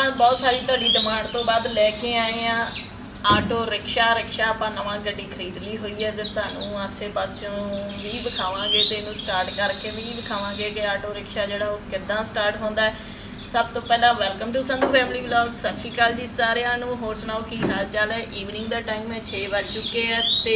ਆਪਾਂ ਬਹੁਤ ਸਾਰੀ ਤੁਹਾਡੀ ਡਿਮਾਂਡ ਤੋਂ ਬਾਅਦ ਲੈ ਕੇ ਆਏ ਆ ਆਟੋ ਰਿਕਸ਼ਾ ਆਪਾਂ ਨਵਾਂ ਗੱਡੀ ਖਰੀਦ ਲਈ ਹੋਈ ਹੈ ਤੇ ਤੁਹਾਨੂੰ ਆਸੇ ਪਾਸਿਓਂ ਵੀ ਵਿਖਾਵਾਂਗੇ ਤੇ ਇਹਨੂੰ ਸਟਾਰਟ ਕਰਕੇ ਵੀ ਵਿਖਾਵਾਂਗੇ ਕਿ ਆਟੋ ਰਿਕਸ਼ਾ ਜਿਹੜਾ ਉਹ ਕਿੱਦਾਂ ਸਟਾਰਟ ਹੁੰਦਾ ਹੈ। सब तो पहला welcome to Sandhu family vlog. सत श्री अकाल जी सारिਆਂ ਨੂੰ। होर सुनाओ की हाल चाल है। ईवनिंग का टाइम है 6 बज चुके हैं तो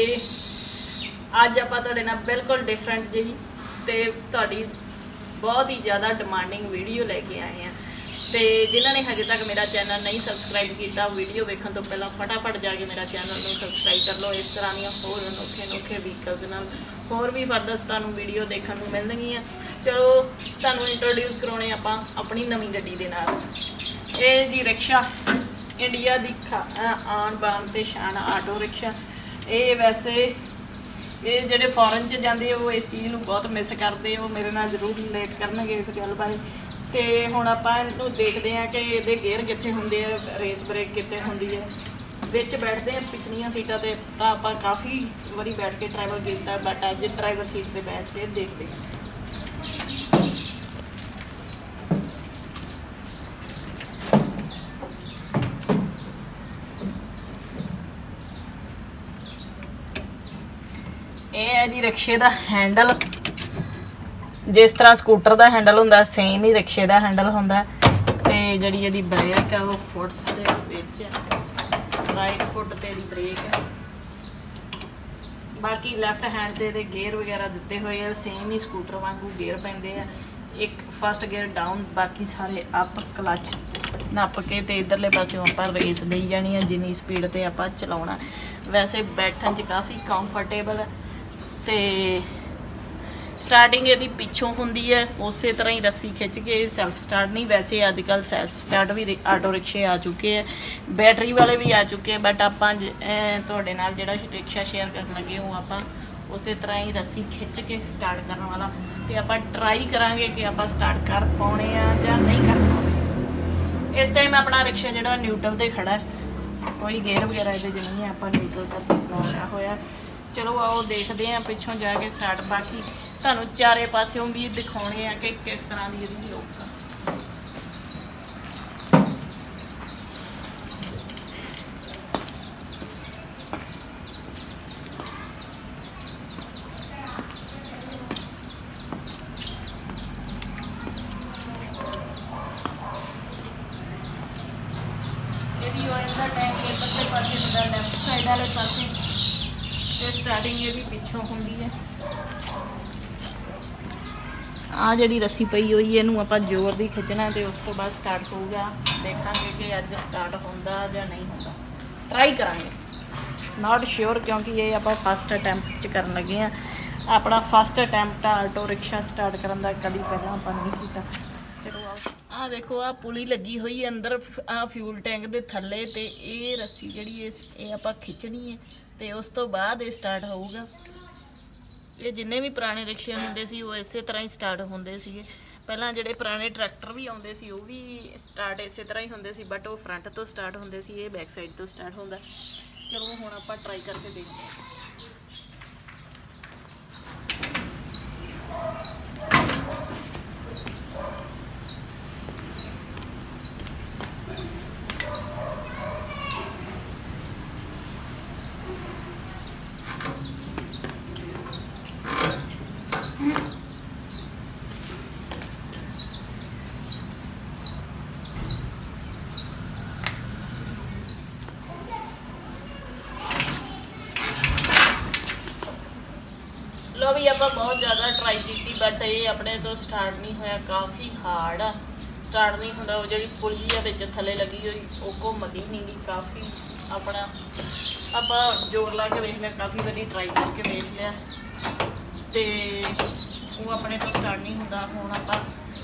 अज आप बिल्कुल डिफरेंट जी तो बहुत ही ज़्यादा डिमांडिंग वीडियो लैके आए हैं। तो जिन्होंने हजे तक मेरा चैनल नहीं सबसक्राइब किया वीडियो देखने तो पहला फटाफट जाके मेरा चैनल को सबसक्राइब कर लो। इस तरह दी होर अनोखे व्हीकल्स नाल होर भी फर्दर तुहानूं वीडियो देखने को मिलणगियां। चलो तुहानूं इंट्रोड्यूस कराउने आपां अपनी नवीं गड्डी दे नाल। ये जी रिक्शा इंडिया की आन बान ते शान आटो रिक्शा। ये वैसे ये ਜਿਹੜੇ फॉरन च जाते वो इस चीज़ को बहुत मिस करते वो मेरे नाल जरूर रिलेट करनगे इस गल बारे। तो हुण आपां इहनूं देखते हैं कि ये गेयर कित्थे हुंदे आ, रेस ब्रेक कित्थे हुंदी है। विच बैठते हैं पिछलियां सीटां ते तां आपां काफ़ी वारी बैठ के ट्रैवल किया बट अज ड्राइवर सीट पर बैठ के देखते हैं। ये है जी रिक्शे का हैंडल। जिस तरह स्कूटर का हैंडल होंदा सेम ही रिक्शे का हैंडल होंदा। ते जिहड़ी इहदी ब्रेक है वो फुट्स दे विच राइट फुट ते दी ब्रेक है। बाकी लैफ्ट हैंड ते गेयर वगैरह दिते हुए हैं सेम ही स्कूटर वांगू गेयर पैंदे आ। एक फस्ट गेयर डाउन बाकी सारे अप क्लच नप के ते इधरले पासों आपां रेस देई जानी है जिन्नी स्पीड ते आपां चलाउणा। वैसे बैठण च काफ़ी कंफर्टेबल है। तो स्टार्टिंग यदि पिछों होंदी है उस तरह ही रस्सी खिंच के सैल्फ स्टार्ट नहीं। वैसे अजकल सैल्फ स्टार्ट भी आटो रिक्शे आ चुके हैं, बैटरी वाले भी आ चुके हैं बट आप तुहाडे नाल जिहड़ा रिक्शा शेयर करन लगे हो आप उस तरह ही रस्सी खिंच के स्टार्ट करने वाला। तो आप ट्राई करांगे कि आप स्टार्ट कर पाने या नहीं कर पाने। इस टाइम अपना रिक्शा जिहड़ा न्यूट्रल ते खड़ा है, कोई गेयर वगैरह ये नहीं है, आप न्यूट्रल करके लाया होया। चलो आओ देखते हैं पिछों जाके स्टार्ट। बाकी तुहानूं चारे पासों भी दिखाने हैं कि किस तरह की इसकी लुक है। यदि ऑयल का टैंक इधरले पासे होंदा लैफ्ट साइड वाले पासे तो स्टार्टिंग ये भी पिछों होंदी है। आ जी रस्सी पई हुई है इनू आप जोर दी खिंचना तो उस तो बाद स्टार्ट होगा। देखांगे कि अज स्टार्ट होंदा या नहीं होंदा, ट्राई करांगे। नॉट श्योर क्योंकि ये आप फस्ट अटैम्प्ट च करन लगे हैं। अपना first attempt auto rickshaw start करन दा कभी पहला आप नहीं कीता। चलो आ देखो आ पुली लगी हुई है अंदर आ फ्यूल टैंक के थले। तो ये रस्सी जी आप खिंचनी है तो उस तो बाद ये स्टार्ट होगा। ये जिन्ने भी पुराने रिक्शे होंदे सी वो इस तरह ही स्टार्ट होंदे सी। पहला जिहड़े पुराने ट्रैक्टर भी आउंदे सी वो भी स्टार्ट इस तरह ही होंदे सी बट वो फ्रंट तो स्टार्ट होंदे सी, ये बैक साइड तो स्टार्ट होंदा। चलो हुण आपां ट्राई करके देखते हैं। लो भी आप बहुत ज़्यादा ट्राई की बट ये अपने तो स्टार्ट नहीं होया। काफ़ी हार्ड आ, स्टार्ट नहीं होंदा। वो जी पुली है बिच थले लगी हुई वो घूमती नहीं गी। काफ़ी अपना आप जोर ला के देख लिया, काफ़ी बारी ट्राई करके देख लिया तो वो अपने तो स्टार्ट नहीं होंदा। हुण आपां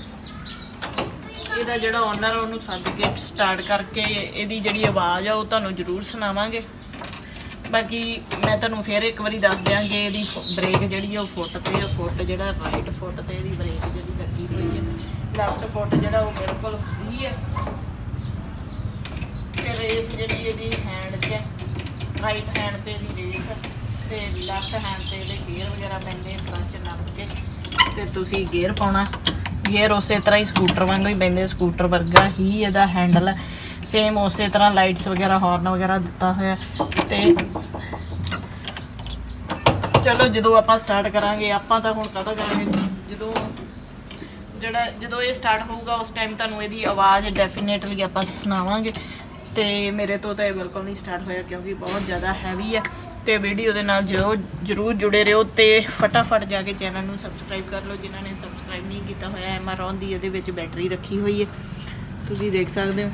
इहदा जिहड़ा ओनर उहनूं सद्द के स्टार्ट करके इहदी जिहड़ी आवाज़ आ वो तुहानूं जरूर सुणावांगे। बाकी मैं तुहानूं फिर एक बारी दस दियांगे इहदी ब्रेक जिहड़ी वो फुट ते फुट जिहड़ा राइट फुट ते इहदी ब्रेक जिहड़ी लगी हुई है, लैफ्ट फुट जिहड़ा वो बिल्कुल फ्री है। फिर रेस जिहड़ी इहदी हैंड च राइट हैंड ते इहदी रेस ते लैफ्ट हैंड ते इहदे गेयर वगैरह पैंदे फ्रंट च नप के ते तुसीं गेयर पाउणा ਗੇਅਰ ਉਸੇ ਤਰ੍ਹਾਂ ਹੀ ਸਕੂਟਰ ਵਾਂਗੂ ਹੀ ਪੈਂਦੇ, ਸਕੂਟਰ ਵਰਗਾ ਹੀ ਇਹਦਾ ਹੈਂਡਲ ਹੈ, ਸੇਮ ਉਸੇ ਤਰ੍ਹਾਂ ਲਾਈਟਸ ਵਗੈਰਾ ਹਾਰਨ ਵਗੈਰਾ ਦਿੱਤਾ ਹੋਇਆ। ਤੇ ਚਲੋ ਜਦੋਂ ਆਪਾਂ ਸਟਾਰਟ ਕਰਾਂਗੇ, ਆਪਾਂ ਤਾਂ ਹੁਣ ਪਤਾ ਕਰਾਂਗੇ ਜਦੋਂ ਇਹ ਸਟਾਰਟ ਹੋਊਗਾ ਉਸ ਟਾਈਮ ਤੁਹਾਨੂੰ ਇਹਦੀ ਆਵਾਜ਼ ਡੈਫੀਨੇਟਲੀ ਆਪਾਂ ਸੁਣਾਵਾਂਗੇ। ਤੇ ਮੇਰੇ ਤੋਂ ਤਾਂ ਇਹ ਬਿਲਕੁਲ ਨਹੀਂ ਸਟਾਰਟ ਹੋਇਆ ਕਿਉਂਕਿ ਬਹੁਤ ਜ਼ਿਆਦਾ ਹੈਵੀ ਹੈ। ਤੇ ਵੀਡੀਓ ਦੇ ਨਾਲ ਜ਼ਰੂਰ ਜੁੜੇ ਰਹੋ ਤੇ ਫਟਾਫਟ ਜਾ ਕੇ ਚੈਨਲ ਨੂੰ ਸਬਸਕ੍ਰਾਈਬ ਕਰ ਲਓ ਜਿਨ੍ਹਾਂ ਨੇ ਸਬਸਕ੍ਰਾਈਬ ਨਹੀਂ ਕੀਤਾ ਹੋਇਆ। ਐਮਾਰੋਨ ਦੀ ਇਹਦੇ ਵਿੱਚ ਬੈਟਰੀ ਰੱਖੀ ਹੋਈ ਹੈ, ਤੁਸੀਂ ਦੇਖ ਸਕਦੇ ਹੋ।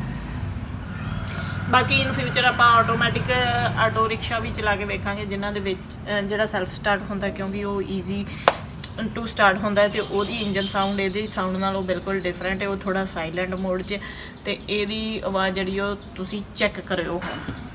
ਬਾਕੀ ਇਨ ਫਿਊਚਰ ਆਪਾਂ ਆਟੋਮੈਟਿਕ ਆਟੋ ਰਿਕਸ਼ਾ ਵੀ ਚਲਾ ਕੇ ਵੇਖਾਂਗੇ ਜਿਨ੍ਹਾਂ ਦੇ ਵਿੱਚ ਜਿਹੜਾ ਸੈਲਫ ਸਟਾਰਟ ਹੁੰਦਾ, ਕਿਉਂਕਿ ਉਹ ਈਜ਼ੀ ਟੂ ਸਟਾਰਟ ਹੁੰਦਾ ਤੇ ਉਹਦੀ ਇੰਜਨ ਸਾਊਂਡ ਇਹਦੇ ਸਾਊਂਡ ਨਾਲੋਂ ਬਿਲਕੁਲ ਡਿਫਰੈਂਟ ਹੈ। ਉਹ ਥੋੜ੍ਹਾ ਸਾਈਲੈਂਟ ਮੋਡ 'ਚ ਤੇ ਇਹਦੀ ਆਵਾਜ਼ ਜਿਹੜੀ ਉਹ ਤੁਸੀਂ ਚੈੱਕ ਕਰਿਓ ਹੁਣ।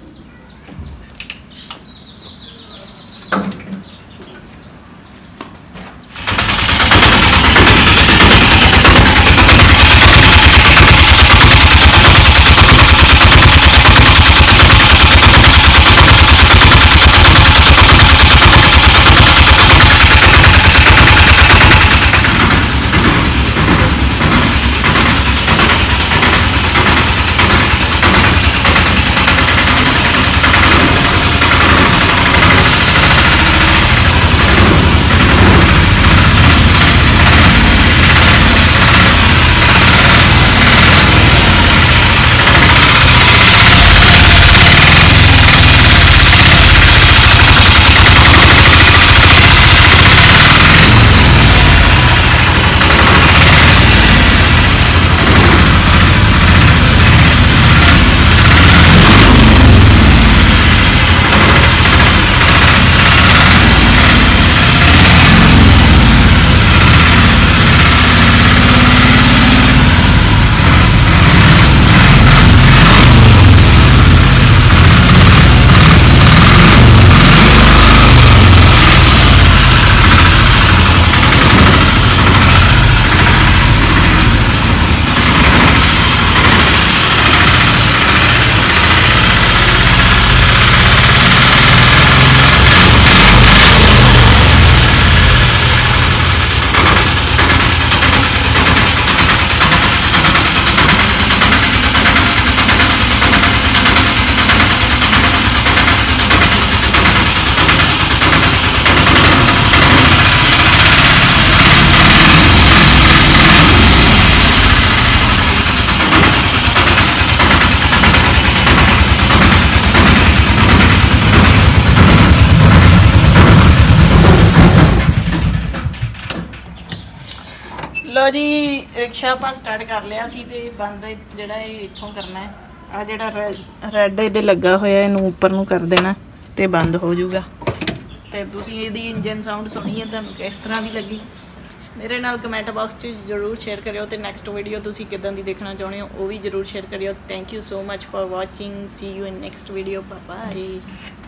लो जी रिक्शा आप स्टार्ट कर लिया सी ते बंद जिहड़ा इत्थों करना है। आ जिहड़ा रैड इहदे लगा होया इहनूं उपर नूं कर देना ते बंद हो जाऊगा। ते तुसीं इहदी इंजन साउंड सुनी है तुहानूं किस तरह दी लगी मेरे नाल कमेंट बॉक्स च जरूर शेयर करियो ते नैक्सट वीडियो तुसीं किदां दी देखना चाहुंदे हो वो भी जरूर शेयर करियो। Thank you so much for watching, see you in next video, bye bye.